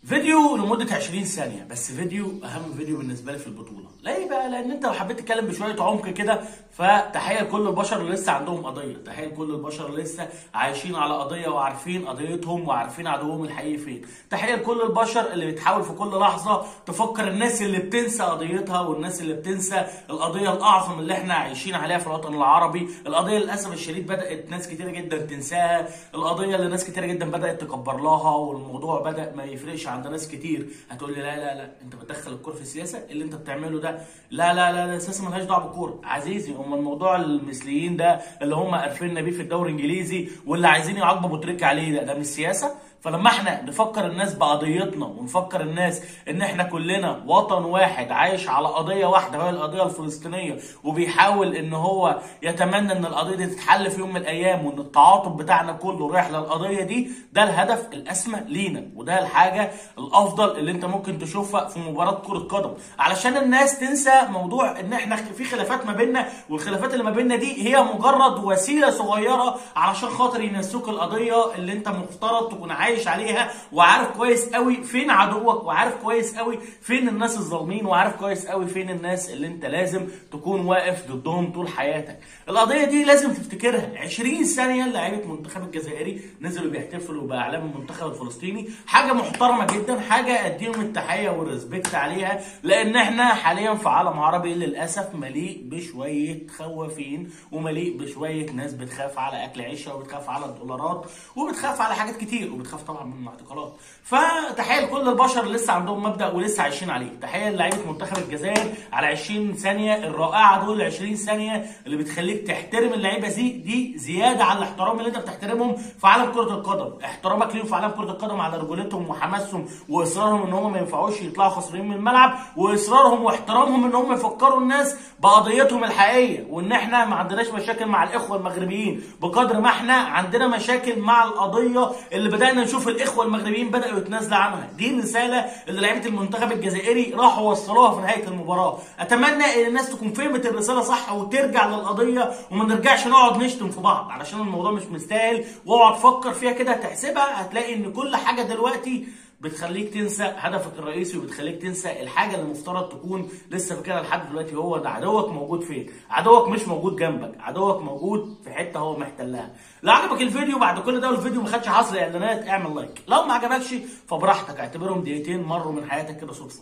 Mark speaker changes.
Speaker 1: فيديو لمدة 20 ثانية بس، فيديو أهم فيديو بالنسبة لي في البطولة. ليه بقى؟ لأن أنت لو حبيت تتكلم بشوية عمق كده، فتحية لكل البشر اللي لسه عندهم قضية، تحية لكل البشر اللي لسه عايشين على قضية وعارفين قضيتهم وعارفين عدوهم الحقيقي فين، تحية لكل البشر اللي بتحاول في كل لحظة تفكر الناس اللي بتنسى قضيتها والناس اللي بتنسى القضية الأعظم اللي احنا عايشين عليها في الوطن العربي. القضية للأسف الشديد بدأت ناس كتيرة جدا تنساها، القضية اللي ناس كتيرة جدا بدأت تكبر لها، والموضوع بدأ ما يفرقش عند ناس كتير. هتقول لي لا لا لا، انت بتدخل الكوره في السياسه، اللي انت بتعمله ده لا لا لا لا، السياسه مالهاش دعوه بالكوره. عزيزي، هم الموضوع المثليين ده اللي هم قرفنا بيه في الدوري الانجليزي واللي عايزين يعاقبوا ابو تريكه عليه، ده مش سياسه. فلما احنا نفكر الناس بقضيتنا ونفكر الناس ان احنا كلنا وطن واحد عايش على قضيه واحده وهي القضيه الفلسطينيه، وبيحاول ان هو يتمنى ان القضيه دي تتحل في يوم من الايام، وان التعاطف بتاعنا كله رايح للقضيه دي، ده الهدف الاسمى لينا، وده الحاجه الافضل اللي انت ممكن تشوفها في مباراه كره قدم، علشان الناس تنسى موضوع ان احنا في خلافات ما بيننا، والخلافات اللي ما بيننا دي هي مجرد وسيله صغيره علشان خاطر ينسوك القضيه اللي انت مفترض تكون عايش عليها، وعارف كويس قوي فين عدوك، وعارف كويس قوي فين الناس الظالمين، وعارف كويس قوي فين الناس اللي انت لازم تكون واقف ضدهم طول حياتك. القضيه دي لازم تفتكرها. 20 ثانيه لعيبه المنتخب الجزائري نزلوا بيحتفلوا باعلام المنتخب الفلسطيني، حاجه محترمه جدا، حاجه اديهم التحيه والريسبكت عليها، لان احنا حاليا في عالم عربي للاسف مليء بشويه خوافين، ومليء بشويه ناس بتخاف على اكل عيشها، وبتخاف على الدولارات، وبتخاف على حاجات كتير، وبتخاف طبعا من الاعتقالات. فتحيه لكل البشر اللي لسه عندهم مبدا ولسه عايشين عليه، تحيه للعيبه منتخب الجزائر على 20 ثانيه الرائعه دول، 20 ثانيه اللي بتخليك تحترم اللعيبه دي زياده على الاحترام اللي انت بتحترمهم في عالم كره القدم. احترامك ليهم في عالم كره القدم على رجولتهم وحماسهم واصرارهم ان هم ما ينفعوش يطلعوا خسرانين من الملعب، واصرارهم واحترامهم ان هم يفكروا الناس بقضيتهم الحقيقيه، وان احنا ما عندناش مشاكل مع الاخوه المغربيين بقدر ما احنا عندنا مشاكل مع القضيه اللي بدانا نشوف الاخوه المغربيين بداوا يتنازلوا عنها. دي الرساله اللي لعيبه المنتخب الجزائري راحوا وصلوها في نهايه المباراه. اتمنى ان الناس تكون فهمت الرساله صح وترجع للقضيه، وما نرجعش نقعد نشتم في بعض، علشان الموضوع مش مستاهل. واقعد فكر فيها كده، هتحسبها هتلاقي ان كل حاجه دلوقتي بتخليك تنسى هدفك الرئيسي، وبتخليك تنسى الحاجه اللي المفترض تكون لسه فاكرها لحد دلوقتي. هو ده عدوك موجود فين؟ عدوك مش موجود جنبك، عدوك موجود في حته هو محتلها. لو عجبك الفيديو بعد كل ده والفيديو ما خدش حصر اعلانات، اعمل لايك. لو ما عجبكش فبراحتك، اعتبرهم دقيقتين مروا من حياتك كده صدفه.